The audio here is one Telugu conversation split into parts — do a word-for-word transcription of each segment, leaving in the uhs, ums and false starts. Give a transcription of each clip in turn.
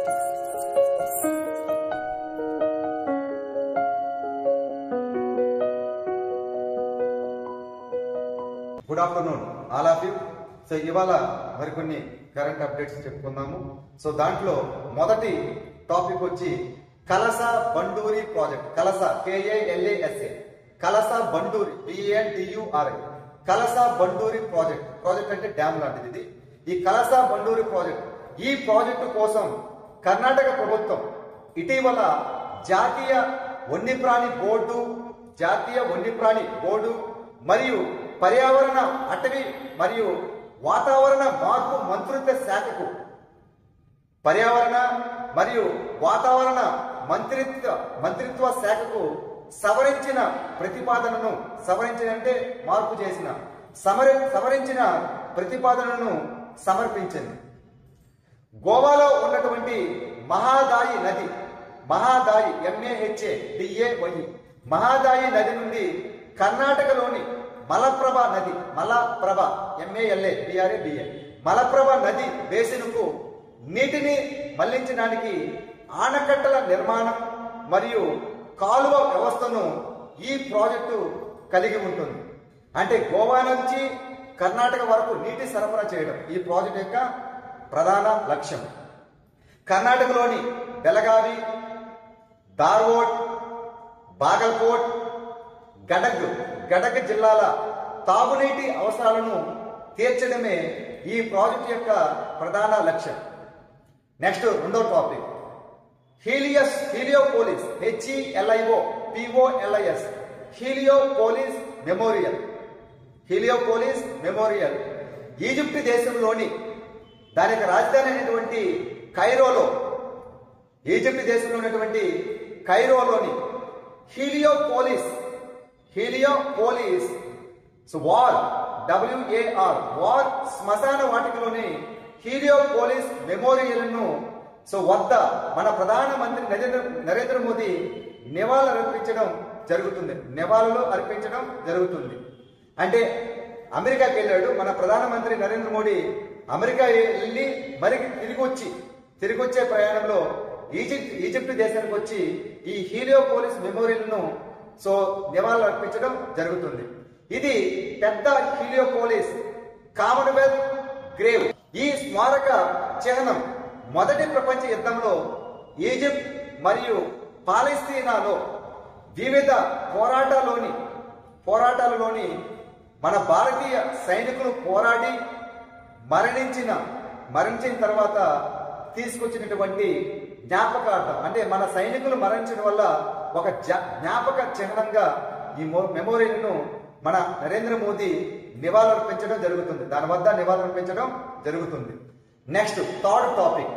Good afternoon all of you. So ఇవాళ మరికొన్ని కరెంట్ అప్డేట్స్ చెప్పుకుందాము. సో దాంట్లో మొదటి టాపిక్ వచ్చి కలసా-బండూరి ప్రాజెక్ట్. కలసా కేఏఎల్ఏఎస్ఏ కలసా-బండూరి బిఎన్డియుఆర్ఐ కలసా-బండూరి ప్రాజెక్ట్. ప్రాజెక్ట్ అంటే డ్యామ్ లాంటిది ఇది. ఈ కలసా-బండూరి ప్రాజెక్ట్ ఈ ప్రాజెక్టు కోసం కర్ణాటక ప్రభుత్వం ఇటీవల జాతీయ వన్యప్రాణి బోర్డు జాతీయ వన్యప్రాణి బోర్డు మరియు పర్యావరణ అటవీ మరియు వాతావరణ మార్పు మంత్రిత్వ శాఖకు పర్యావరణ మరియు వాతావరణ మంత్రిత్వ మంత్రిత్వ శాఖకు సవరించిన ప్రతిపాదనను సవరించిన అంటే మార్పు చేసిన సమరి సవరించిన ప్రతిపాదనను సమర్పించింది. గోవాలో ఉన్నటువంటి మహాదాయి నది మహాదాయి ఎంఏహెచ్ఏ డిఏవై మహాదాయి నది నుండి కర్ణాటకలోని మలప్రభ నది Malaprabha M A L A B R A B A Malaprabha నది బేసిన్కు నీటిని మళ్లించడానికి ఆనకట్టల నిర్మాణం మరియు కాలువ వ్యవస్థను ఈ ప్రాజెక్టు కలిగి ఉంటుంది. అంటే గోవా నుంచి కర్ణాటక వరకు నీటి సరఫరా చేయడం ఈ ప్రాజెక్ట్ యొక్క ప్రధాన లక్ష్యం. కర్ణాటకలోని బెళగావి, ధార్వాడ్, బాగల్కోట్, గడగ్ గడగ్ జిల్లాల తాగునీటి అవసరాలను తీర్చడమే ఈ ప్రాజెక్ట్ యొక్క ప్రధాన లక్ష్యం. నెక్స్ట్ రెండో టాపిక్ హీలియస్ Heliopolis H E L I O P O L I S Heliopolis memorial Heliopolis memorial Egypt దేశంలోని దాని యొక్క రాజధాని అయినటువంటి కైరోలో ఈజిప్ట్ దేశంలో ఉన్నటువంటి కైరోలోని Heliopolis Heliopolis war W A R war శ్మశాన వాటికలోని హీలియోపోలిస్ మెమోరియల్ను సో వద్ద మన ప్రధానమంత్రి నరేంద్ర నరేంద్ర మోదీ నివాళులు అర్పించడం జరుగుతుంది నివాళులు అర్పించడం జరుగుతుంది అంటే అమెరికాకి వెళ్ళాడు మన ప్రధానమంత్రి నరేంద్ర మోడీ. అమెరికా వెళ్ళి మరి తిరిగి వచ్చి తిరిగి వచ్చే ప్రయాణంలో ఈజిప్ట్ ఈజిప్ట్ దేశానికి వచ్చి ఈ హీలియోపోలిస్ మెమోరియల్ను సో నివాళులు అర్పించడం జరుగుతుంది. ఇది పెద్ద హీలియోపోలిస్ కామన్వెల్త్ గ్రేవ్. ఈ స్మారక చిహ్నం మొదటి ప్రపంచ యుద్ధంలో ఈజిప్ట్ మరియు పాలస్తీనాలో వివిధ పోరాటాల్లోని పోరాటాలలోని మన భారతీయ సైనికులు పోరాడి మరణించిన మరణించిన తర్వాత తీసుకొచ్చినటువంటి జ్ఞాపకార్థం అంటే మన సైనికులు మరణించడం వల్ల ఒక జ్ఞాపక చిహ్నంగా ఈ మెమోరియల్ను మన నరేంద్ర మోదీ నివాళులర్పించడం జరుగుతుంది దాని వద్ద నివాళులర్పించడం జరుగుతుంది. Next third topic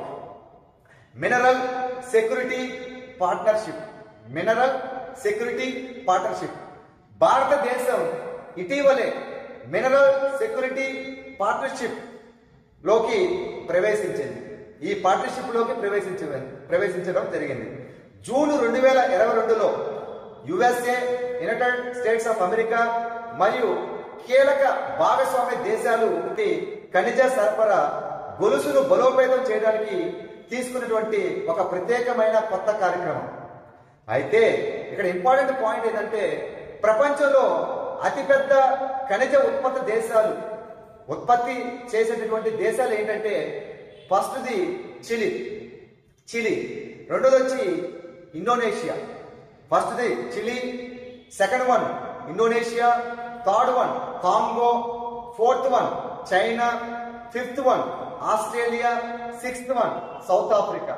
mineral security partnership mineral security partnership భారతదేశం ఇటీవలే మినరల్ సెక్యూరిటీ పార్ట్నర్షిప్ లోకి ప్రవేశించింది ఈ పార్ట్నర్షిప్ లోకి ప్రవేశించ ప్రవేశించడం జరిగింది. జూన్ రెండు వేల ఇరవై రెండులో U S A united states of America మరియు కీలక భాగస్వామ్య దేశాలు ఖనిజ సరఫరా గొలుసును బలోపేతం చేయడానికి తీసుకున్నటువంటి ఒక ప్రత్యేకమైన కొత్త కార్యక్రమం. అయితే ఇక్కడ ఇంపార్టెంట్ పాయింట్ ఏంటంటే ప్రపంచంలో అతిపెద్ద ఖనిజ ఉత్పత్తి దేశాలు ఉత్పత్తి చేసేటటువంటి దేశాలు ఏంటంటే ఫస్ట్ది చిలీ చిలీ రెండోది వచ్చి ఇండోనేషియా. ఫస్ట్ది Chile, second one Indonesia, third one Congo, fourth one China, fifth one Australia, sixth one South Africa.